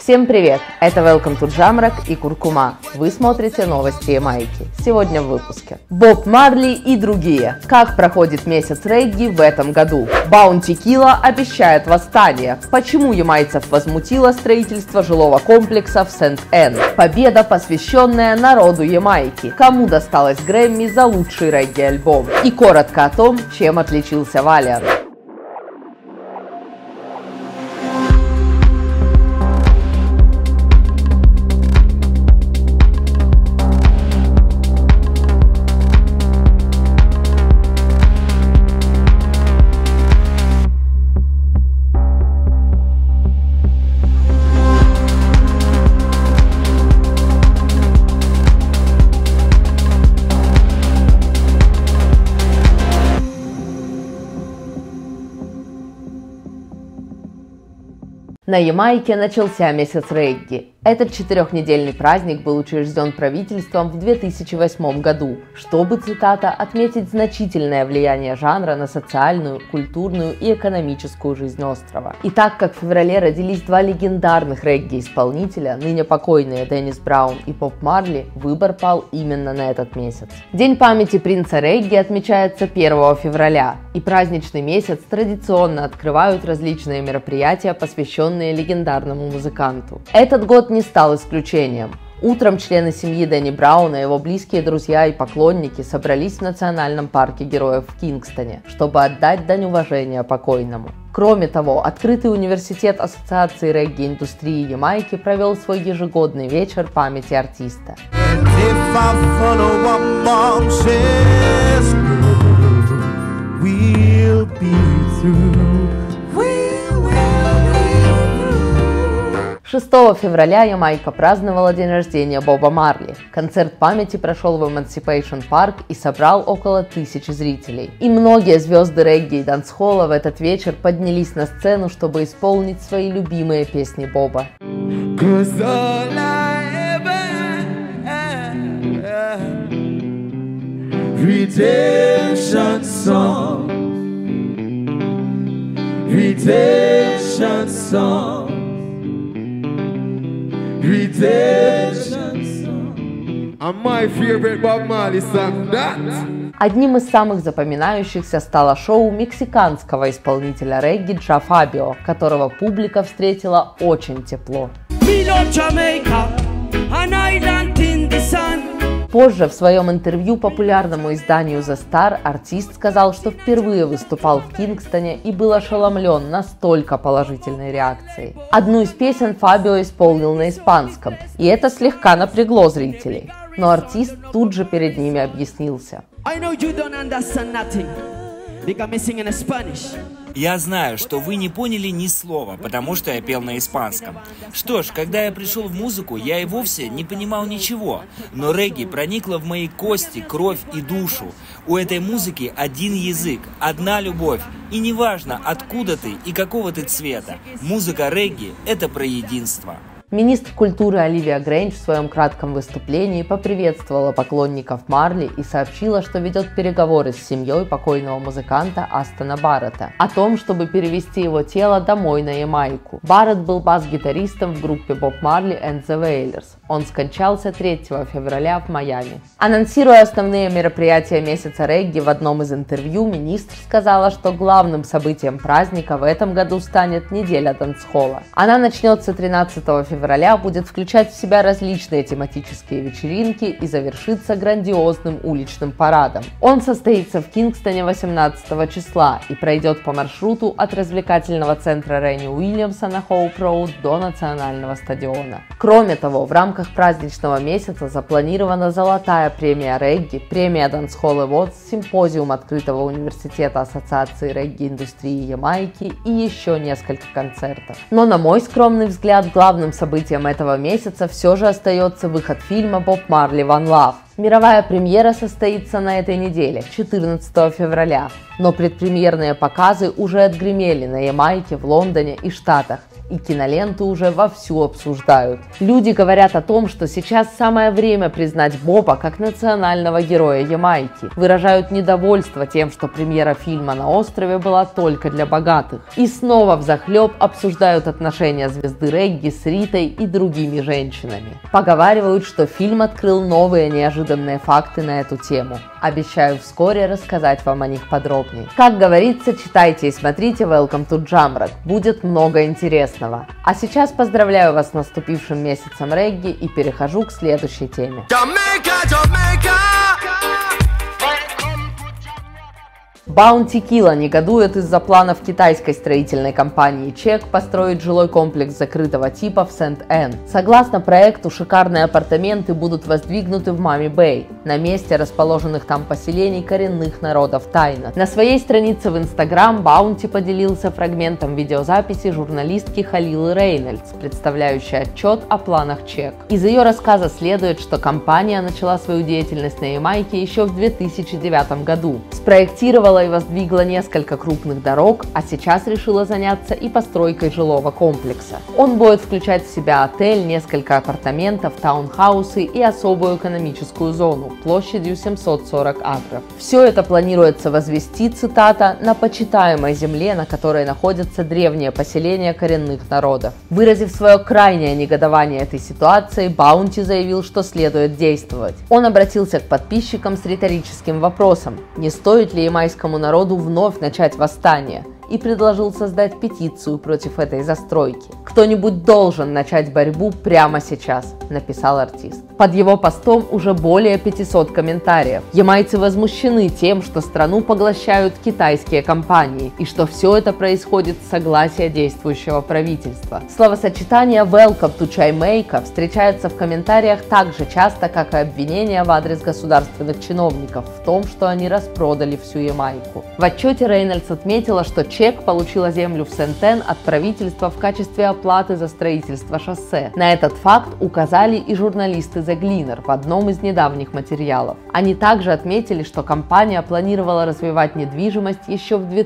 Всем привет! Это Welcome to Jamrock и Куркума. Вы смотрите новости Ямайки. Сегодня в выпуске. Боб Марли и другие. Как проходит месяц регги в этом году? Bounty Killa обещает восстание. Почему ямайцев возмутило строительство жилого комплекса в Сент-Энн? Победа, посвященная народу Ямайки. Кому досталось Грэмми за лучший регги-альбом? И коротко о том, чем отличился Валиант. На Ямайке начался месяц регги. Этот четырехнедельный праздник был учрежден правительством в 2008 году, чтобы, цитата, «отметить значительное влияние жанра на социальную, культурную и экономическую жизнь острова». И так как в феврале родились два легендарных регги-исполнителя, ныне покойные Деннис Браун и Боб Марли, выбор пал именно на этот месяц. День памяти принца регги отмечается 1 февраля, и праздничный месяц традиционно открывают различные мероприятия, посвященные легендарному музыканту. Этот год не стал исключением. Утром члены семьи Дэнни Брауна, его близкие друзья и поклонники собрались в Национальном парке героев в Кингстоне, чтобы отдать дань уважения покойному. Кроме того, открытый университет Ассоциации регги-индустрии Ямайки провел свой ежегодный вечер памяти артиста. 6 февраля Ямайка праздновала день рождения Боба Марли. Концерт памяти прошел в Emancipation Park и собрал около 1000 зрителей. И многие звезды регги и дансхолла в этот вечер поднялись на сцену, чтобы исполнить свои любимые песни Боба. Одним из самых запоминающихся стало шоу мексиканского исполнителя регги Джа Фабио, которого публика встретила очень тепло. Позже в своем интервью популярному изданию The Star артист сказал, что впервые выступал в Кингстоне и был ошеломлен настолько положительной реакцией. Одну из песен Фабио исполнил на испанском, и это слегка напрягло зрителей. Но артист тут же перед ними объяснился. Я знаю, что вы не поняли ни слова, потому что я пел на испанском. Что ж, когда я пришел в музыку, я и вовсе не понимал ничего. Но регги проникло в мои кости, кровь и душу. У этой музыки один язык, одна любовь. И неважно, откуда ты и какого ты цвета. Музыка регги – это про единство. Министр культуры Оливия Грэндж в своем кратком выступлении поприветствовала поклонников Марли и сообщила, что ведет переговоры с семьей покойного музыканта Астона Барретта о том, чтобы перевести его тело домой на Ямайку. Барретт был бас-гитаристом в группе Bob Marley and the Wailers. Он скончался 3 февраля в Майами. Анонсируя основные мероприятия месяца регги, в одном из интервью министр сказала, что главным событием праздника в этом году станет неделя дансхолла. Она начнется 13 февраля, будет включать в себя различные тематические вечеринки и завершится грандиозным уличным парадом. Он состоится в Кингстоне 18 числа и пройдет по маршруту от развлекательного центра Ренни Уильямса на Хоуп-Роуд до национального стадиона. Кроме того, в рамках праздничного месяца запланирована золотая премия регги, премия Dancehall Awards, симпозиум открытого университета Ассоциации регги-индустрии Ямайки и еще несколько концертов. Но, на мой скромный взгляд, главным событием этого месяца все же остается выход фильма «Боб Марли One Love». Мировая премьера состоится на этой неделе, 14 февраля, но предпремьерные показы уже отгремели на Ямайке, в Лондоне и Штатах. и киноленту уже вовсю обсуждают. Люди говорят о том, что сейчас самое время признать Боба как национального героя Ямайки. Выражают недовольство тем, что премьера фильма на острове была только для богатых. И снова взахлеб обсуждают отношения звезды регги с Ритой и другими женщинами. Поговаривают, что фильм открыл новые неожиданные факты на эту тему. Обещаю вскоре рассказать вам о них подробнее. Как говорится, читайте и смотрите Welcome to Jamrock. Будет много интересного. А сейчас поздравляю вас с наступившим месяцем регги и перехожу к следующей теме. Bounty Killa негодует из-за планов китайской строительной компании Чек построить жилой комплекс закрытого типа в Сент-Энн. Согласно проекту, шикарные апартаменты будут воздвигнуты в Мами-Бэй, на месте расположенных там поселений коренных народов Тайно. На своей странице в Instagram Bounty поделился фрагментом видеозаписи журналистки Халилы Рейнольдс, представляющей отчет о планах Чек. Из ее рассказа следует, что компания начала свою деятельность на Ямайке еще в 2009 году. Спроектировала и воздвигла несколько крупных дорог, а сейчас решила заняться и постройкой жилого комплекса. Он будет включать в себя отель, несколько апартаментов, таунхаусы и особую экономическую зону площадью 740 акров. Все это планируется возвести, цитата, на почитаемой земле, на которой находятся древние поселения коренных народов. Выразив свое крайнее негодование этой ситуации, Bounty заявил, что следует действовать. Он обратился к подписчикам с риторическим вопросом: не стоит ли ямайскому народу вновь начать восстание, и предложил создать петицию против этой застройки. «Кто-нибудь должен начать борьбу прямо сейчас», — написал артист. Под его постом уже более 500 комментариев. Ямайцы возмущены тем, что страну поглощают китайские компании, и что все это происходит с согласия действующего правительства. Словосочетание «Welcome to Jamaica» встречается в комментариях так же часто, как и обвинения в адрес государственных чиновников в том, что они распродали всю Ямайку. В отчете Рейнольдс отметила, что Чек получила землю в Сент-Энн от правительства в качестве оплаты за строительство шоссе. На этот факт указали и журналисты The Gleaner в одном из недавних материалов. Они также отметили, что компания планировала развивать недвижимость еще в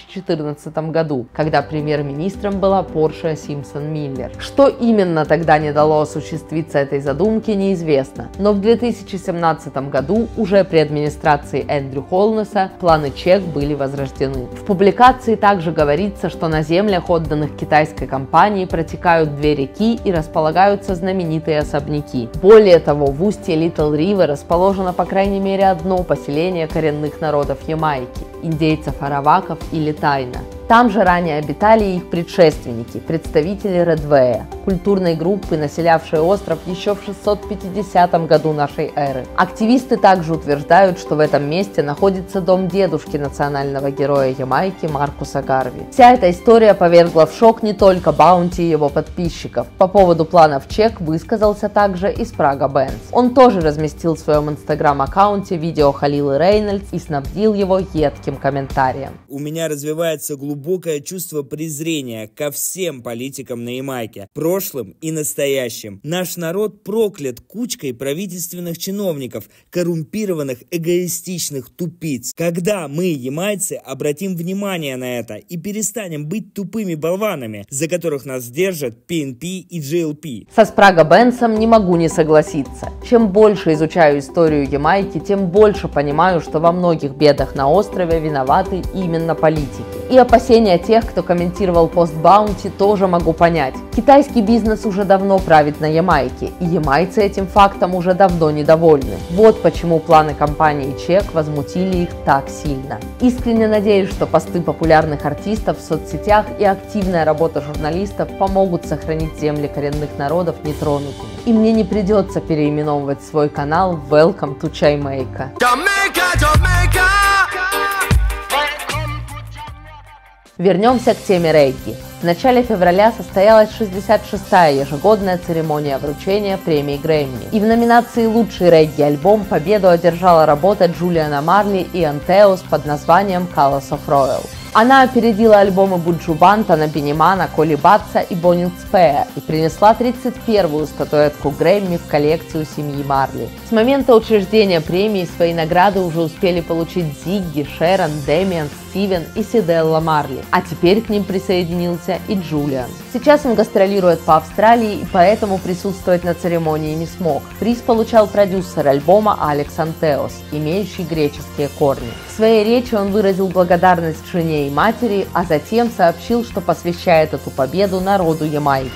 2014 году, когда премьер-министром была Поршия Симпсон-Миллер. Что именно тогда не дало осуществиться этой задумке, неизвестно, но в 2017 году уже при администрации Эндрю Холнесса планы Чек были возрождены. В публикации также говорится, что на землях, отданных китайской компании, протекают две реки и располагаются знаменитые особняки. Более того, в устье Литл Ривер расположено по крайней мере одно поселение коренных народов Ямайки – индейцев Араваков или Тайно. Там же ранее обитали их предшественники, представители Редвея, культурной группы, населявшей остров еще в 650 году нашей эры. Активисты также утверждают, что в этом месте находится дом дедушки национального героя Ямайки Маркуса Гарви. Вся эта история повергла в шок не только Bounty и его подписчиков. По поводу планов Чек высказался также и Спрага Бенц. Он тоже разместил в своем инстаграм-аккаунте видео Халилы Рейнольдс и снабдил его едким комментарием. У меня развивается глубокое чувство презрения ко всем политикам на Ямайке, прошлым и настоящим. Наш народ проклят кучкой правительственных чиновников, коррумпированных, эгоистичных тупиц. Когда мы, ямайцы, обратим внимание на это и перестанем быть тупыми болванами, за которых нас держат PNP и GLP? Со Спрага Бенсом не могу не согласиться. Чем больше изучаю историю Ямайки, тем больше понимаю, что во многих бедах на острове виноваты именно политики. И опасения тех, кто комментировал пост Bounty, тоже могу понять. Китайский бизнес уже давно правит на Ямайке, и ямайцы этим фактом уже давно недовольны. Вот почему планы компании Чек возмутили их так сильно. Искренне надеюсь, что посты популярных артистов в соцсетях и активная работа журналистов помогут сохранить земли коренных народов нетронутыми. И мне не придется переименовывать свой канал в Welcome to Jamaica. Вернемся к теме регги. В начале февраля состоялась 66-я ежегодная церемония вручения премии Грэмми. И в номинации «Лучший регги-альбом» победу одержала работа Джулиана Марли и Антеос под названием Colors of Royal. Она опередила альбомы Буджу Бантана, Беннимана, Коли Батса и Бонни Спея и принесла 31-ю статуэтку Грэмми в коллекцию семьи Марли. С момента учреждения премии свои награды уже успели получить Зигги, Шерон, Дэмиан, Стивен и Сиделла Марли, а теперь к ним присоединился и Джулиан. Сейчас он гастролирует по Австралии и поэтому присутствовать на церемонии не смог. Приз получал продюсер альбома Алекс Антеос, имеющий греческие корни. В своей речи он выразил благодарность жене и матери, а затем сообщил, что посвящает эту победу народу Ямайки.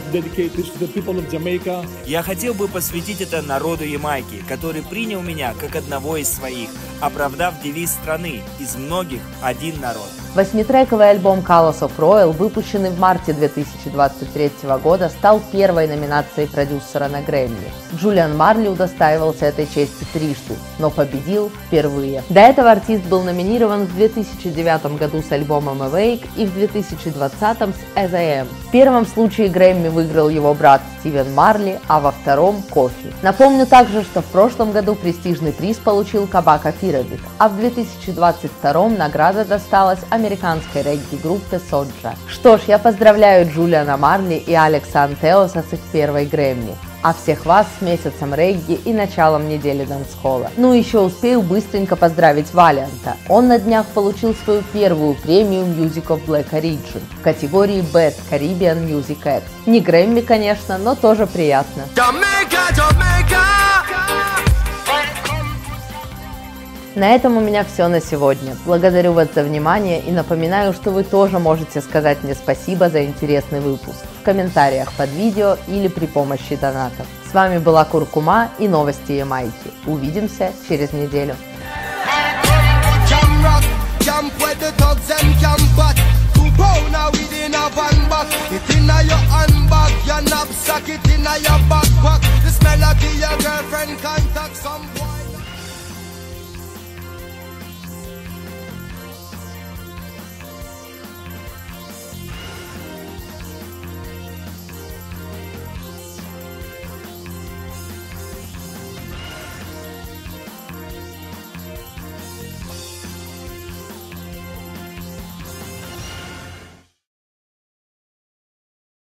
Я хотел бы посвятить это народу Ямайки, который принял меня как одного из своих, оправдав девиз страны «Из многих один народ». 8-трековый альбом Colors of Royal, выпущенный в марте 2023 года, стал первой номинацией продюсера на Грэмми. Джулиан Марли удостаивался этой чести трижды, но победил впервые. До этого артист был номинирован в 2009 году с альбомом Awake и в 2020 с As I Am. В первом случае Грэмми выиграл его брат Стивен Марли, а во втором – Кофи. Напомню также, что в прошлом году престижный приз получил Кабака Пиробит, а в 2022 награда досталась американской регги-группе Соджа. Что ж, я поздравляю Джулиана Марли и Алекса Антеоса с их первой Грэмми, а всех вас с месяцем регги и началом недели дансхолла. Ну еще успею быстренько поздравить Валианта. Он на днях получил свою первую премию Music of Black Origin в категории Best Caribbean Music Act. Не Грэмми, конечно, но тоже приятно. На этом у меня все на сегодня. Благодарю вас за внимание и напоминаю, что вы тоже можете сказать мне спасибо за интересный выпуск в комментариях под видео или при помощи донатов. С вами была Куркума и новости Ямайки. Увидимся через неделю.